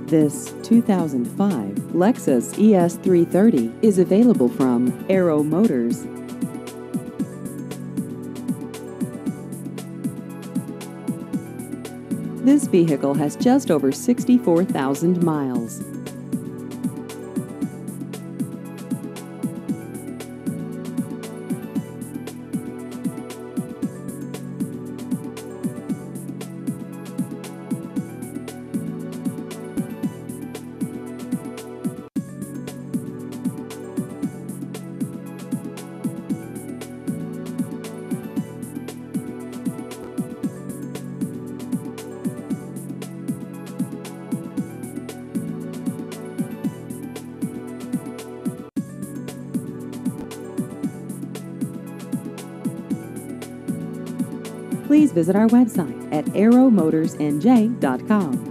This 2005 Lexus ES330 is available from Aero Motors. This vehicle has just over 64,000 miles. Please visit our website at aeromotorsnj.com.